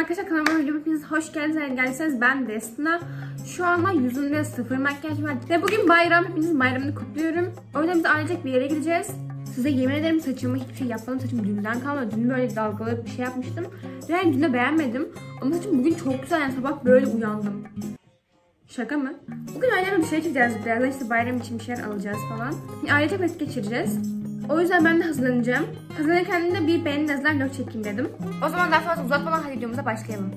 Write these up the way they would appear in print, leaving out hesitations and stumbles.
Arkadaşlar kanalıma hepiniz hoş geldiniz. Gelseniz ben Destina. Şu anda yüzümde sıfır makyaj var. Ve bugün bayram. Hepinizin bayramını kutluyorum. O yüzden biz ailecek bir yere gideceğiz. Size yemin ederim saçımı hiçbir şey yapmadım. Saçım dünden kalmadı. Dün böyle dalgalı bir şey yapmıştım. Ve yani dün de beğenmedim. Ama saçım bugün çok güzel. Yani sabah böyle uyandım. Şaka mı? Bugün ailemle dışarı çıkacağız. Birazdan işte bayram için bir şeyler alacağız falan. Yani ailecek vakit geçireceğiz. O yüzden ben de hazırlanacağım. Hazırlanırken de bir beğeni nezler vlog çekeyim dedim. O zaman daha fazla uzatmadan hadi videomuza başlayalım.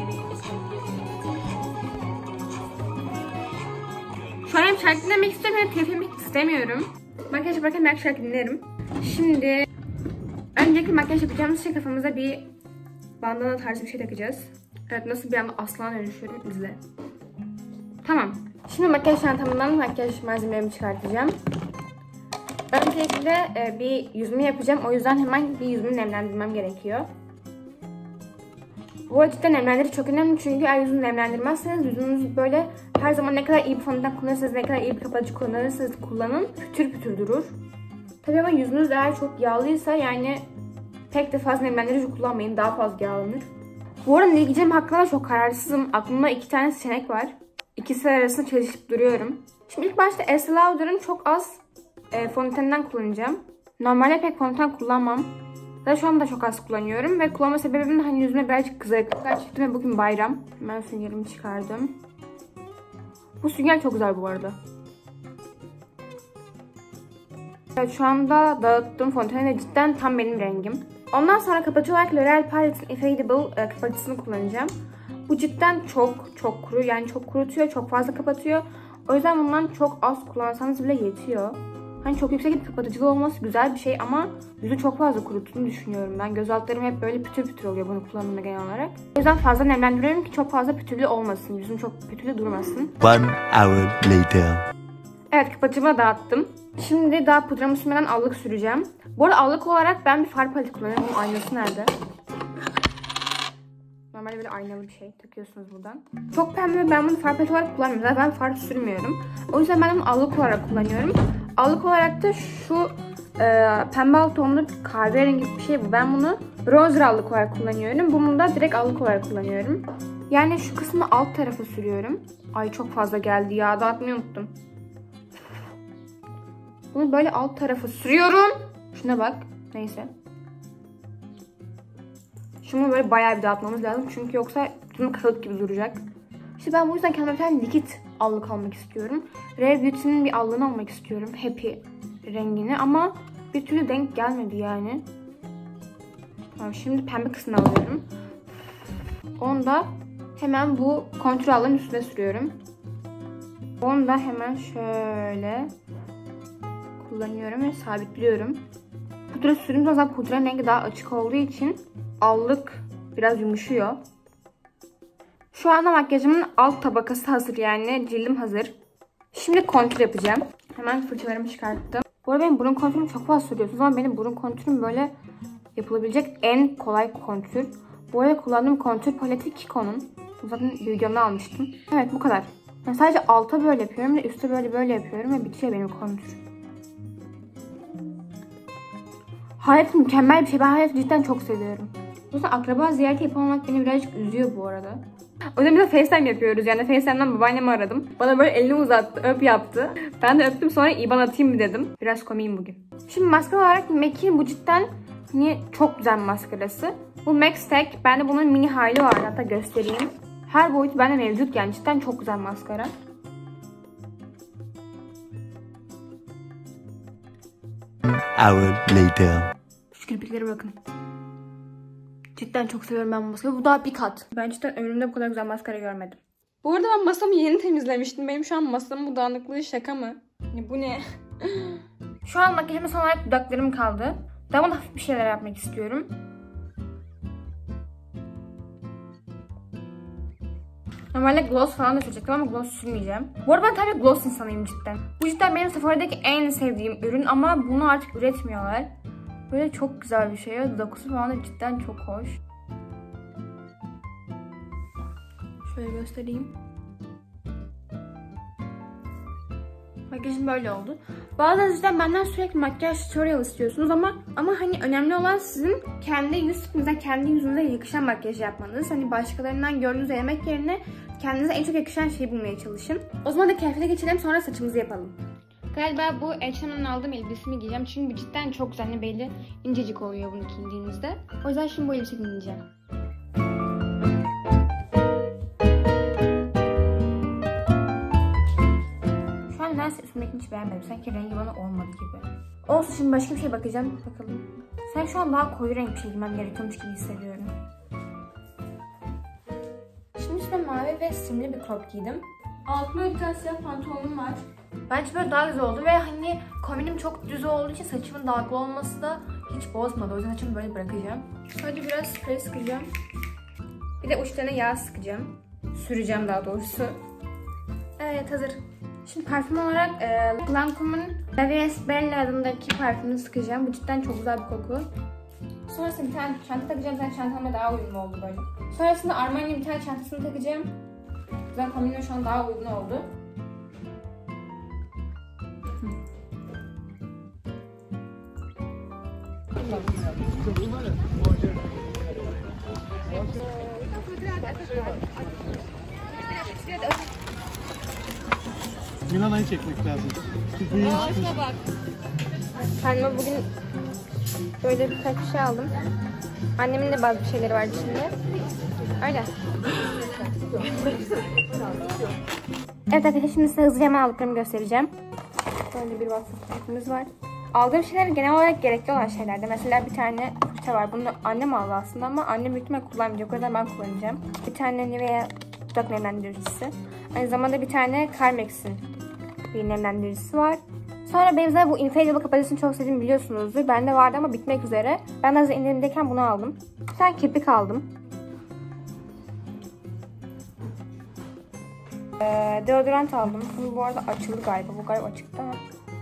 Şu an hem şarkı dinlemek istiyorum hem telif yemek istemiyorum. Makyaj yaparken belki şarkı dinlerim. Şimdi öncelikle makyaj yapacağımız şey kafamıza bir bandana tarzı bir şey takacağız. Evet, nasıl bir anda aslana dönüşüyorum, izle. Tamam. Şimdi makyaj çantamdan makyaj malzemelerimi çıkartacağım. Öncelikle bir yüzümü yapacağım. O yüzden hemen bir yüzümü nemlendirmem gerekiyor. Bu açıdan nemlendirici çok önemli çünkü eğer yüzünü nemlendirmezseniz yüzünüz böyle her zaman ne kadar iyi bir fondöten kullanırsanız, ne kadar iyi bir kapatıcı kullanırsanız kullanın pütür pütür durur. Tabii ama yüzünüz eğer çok yağlıysa yani pek de fazla nemlendirici kullanmayın, daha fazla yağlanır. Bu arada ne giyeceğim hakkında çok kararsızım. Aklımda 2 tane seçenek var. İkisi arasında çalışıp duruyorum. Şimdi ilk başta Estee Lauder'ın çok az fondötenden kullanacağım. Normalde pek fondöten kullanmam. Zaten şu anda çok az kullanıyorum ve kullanma sebebim de hani yüzüme birazcık kızarıklıklar çıktı ve bugün bayram. Hemen süngerimi çıkardım. Bu sünger çok güzel bu arada. Evet, şu anda dağıttığım fondöten de cidden tam benim rengim. Ondan sonra kapatıcı olarak L'Oreal Palette'in Infallible kapatıcısını kullanacağım. Bu cidden çok kuru, yani çok kurutuyor, çok fazla kapatıyor. O yüzden bundan çok az kullansanız bile yetiyor. Hani çok yüksek bir kapatıcılığı olması güzel bir şey ama yüzü çok fazla kuruttuğunu düşünüyorum ben. Göz altlarım hep böyle pütür pütür oluyor bunu kullandığımda genel olarak. O yüzden fazla nemlendiriyorum ki çok fazla pütürlü olmasın. Yüzüm çok pütürlü durmasın. 1 hour later. Evet, kapatıcımı dağıttım. Şimdi daha pudramı sürmeden allık süreceğim. Bu arada allık olarak ben bir far paleti kullanıyorum. Bunun aynası nerede? Normalde böyle aynalı bir şey takıyorsunuz buradan. Çok pembe, ben bunu far paleti olarak kullanmıyorum. Zaten ben far sürmüyorum. O yüzden ben bunu allık olarak kullanıyorum. Allık olarak da şu pembe alt tonlu kahverengi bir şey bu. Ben bunu bronzer allık olarak kullanıyorum. Bunu da direkt allık olarak kullanıyorum. Yani şu kısmı alt tarafa sürüyorum. Ay çok fazla geldi ya, dağıtmayı unuttum. Bunu böyle alt tarafa sürüyorum. Şuna bak. Neyse. Şunu böyle bayağı bir dağıtmamız lazım. Çünkü yoksa bizim kağıt gibi duracak. İşte ben bu yüzden kendime bir tane likit allık almak istiyorum. Rare Beauty'nin bir allığını almak istiyorum. Happy rengini ama bir türlü denk gelmedi yani. Tamam, şimdi pembe kısmını alıyorum. Onu da hemen bu kontür allığın üstüne sürüyorum. Onu da hemen şöyle kullanıyorum ve sabitliyorum. Pudra sürdüğüm zaman pudranın rengi daha açık olduğu için allık biraz yumuşuyor. Şu anda makyajımın alt tabakası hazır, yani cildim hazır. Şimdi kontür yapacağım. Hemen fırçalarımı çıkarttım. Bu arada benim burun kontürüm çok fazla sürüyorsunuz ama benim burun kontürüm böyle yapılabilecek en kolay kontür. Bu arada kullandığım kontür paleti Kiko'nun. Zaten videomda almıştım. Evet, bu kadar. Yani sadece alta böyle yapıyorum ve üstte böyle yapıyorum ve bitiyor benim kontür. Hayat mükemmel bir şey. Ben hayatı cidden çok seviyorum. O yüzden akraba ziyareti yapamamak beni birazcık üzüyor bu arada. O yüzden biz de FaceTime yapıyoruz. Yani FaceTime'dan babaannemi aradım. Bana böyle elini uzattı, öp yaptı. Ben de öptüm, sonra IBAN atayım mı dedim. Biraz komiyim bugün. Şimdi maskara olarak MAC'in bu cidden hani çok güzel bir maskarası. Bu MAC Stack. Bende bunun mini hali var. Hatta göstereyim. Her boyutu bende mevcut, yani cidden çok güzel maskara. Hour later. Şu kirpikleri bakın. Cidden çok seviyorum ben bu maskarayı. Bu daha bir kat. Ben cidden ömrümde bu kadar güzel maskara görmedim. Bu arada ben masamı yeni temizlemiştim. Benim şu an masamın bu dağınıklığı şaka mı? Bu ne? Şu an makyajıma son olarak dudaklarım kaldı. Daha bana hafif bir şeyler yapmak istiyorum. Normalde gloss falan da sürecektim ama gloss sürmeyeceğim. Bu arada ben tabii gloss insanıyım cidden. Bu cidden benim Sephora'daki en sevdiğim ürün ama bunu artık üretmiyorlar. Böyle çok güzel bir şey. Dokusu falan da cidden çok hoş. Şöyle göstereyim. Makyajım böyle oldu. Bazen sizden benden sürekli makyaj tutorial istiyorsunuz ama hani önemli olan sizin kendi yüzünüze yakışan makyaj yapmanız. Hani başkalarından gördüğünüz yemek yerine kendinize en çok yakışan şeyi bulmaya çalışın. O zaman da keyfine geçelim, sonra saçımızı yapalım. Galiba bu H&M'den aldığım elbisemi giyeceğim çünkü bu cidden çok güzel, belli incecik oluyor bunu giydiğinizde. O yüzden şimdi bu elbise giyeceğim. Nedense üstündekini hiç beğenmedim. Sanki rengi bana olmadı gibi. Olsun, şimdi başka bir şey bakacağım. Bakalım. Sen şu an daha koyu renk bir şey giymem gerekiyormuş gibi hissediyorum. Şimdi üstüne mavi ve simli bir crop giydim. Altımda bir tane siyah pantolonum var. Bence böyle daha güzel oldu ve hani kombinim çok düz olduğu için saçımın dalgalı olması da hiç bozmadı. O yüzden saçımı böyle bırakacağım. Sadece biraz sprey sıkacağım. Bir de uçlarına yağ sıkacağım. Süreceğim daha doğrusu. Evet, hazır. Şimdi parfüm olarak Lancome'un La Vie Belle adındaki parfümünü sıkacağım. Bu cidden çok güzel bir koku. Sonrasında bir tane çanta takacağım. Zaten çantamla daha uyumlu oldu böyle. Sonrasında Armani'nin bir tane çantasını takacağım. Zaten kombinle şu an daha uygun oldu. Milana'yı çekmek lazım. Şuna bak. Kendime bugün böyle birkaç bir şey aldım. Annemin de bazı şeyleri vardı şimdi. Öyle. Evet arkadaşlar, şimdi size hızlıca hemen aldıklarımı göstereceğim. Böyle bir WhatsApp var. Aldığım şeyler genel olarak gerekli olan şeylerdi. Mesela bir tane fırça var. Bunu annem aldı aslında ama annem büyük ihtimalle kullanmayacak. O yüzden ben kullanacağım. Bir tane Nivea dudak nemlendiricisi. Aynı zamanda bir tane Carmex'in bir nemlendiricisi var. Sonra benim zaten bu Infallible kapatıcısını çok sevdiğimi biliyorsunuzdur. Bende vardı ama bitmek üzere. Ben de hazır indirimdeyken bunu aldım. Bir tane kirpik aldım. Deodorant aldım. Bu arada açıldı galiba. Bu galiba açıktı ama.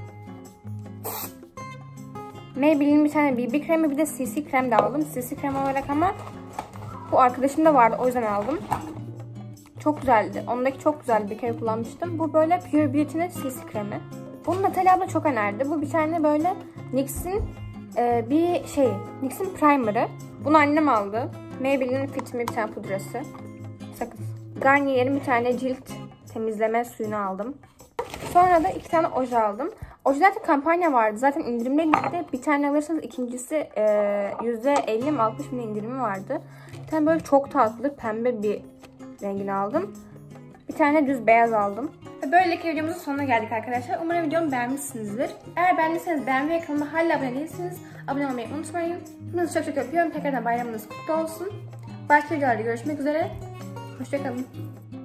Maybelline'in bir tane BB kremi, bir de CC krem de aldım. CC krem olarak ama bu arkadaşımda vardı, o yüzden aldım. Çok güzeldi. Ondaki çok güzeldi. Bir kere kullanmıştım. Bu böyle Pure Beauty'nin CC kremi. Bunu Natalya abla çok önerdi. Bu bir tane böyle NYX'in NYX'in primer'ı. Bunu annem aldı. Maybelline'in Fit Me bir tane pudrası. Sakız. Garnier'in bir tane cilt temizleme suyunu aldım. Sonra da 2 tane oje aldım. Ojelerde kampanya vardı. Zaten indirimliydi. Bir tane alırsanız ikincisi %50 mi 60 mi indirimi vardı. Bir tane böyle çok tatlı pembe bir rengini aldım. Bir tane düz beyaz aldım. Ve böylelikle videomuzun sonuna geldik arkadaşlar. Umarım videomu beğenmişsinizdir. Eğer beğendiyseniz beğenmeyi ve kanalıma hala abone değilseniz abone olmayı unutmayın. Hepinizi çok çok öpüyorum. Tekrardan bayramınız kutlu olsun. Başka videolarda görüşmek üzere. Hoşçakalın.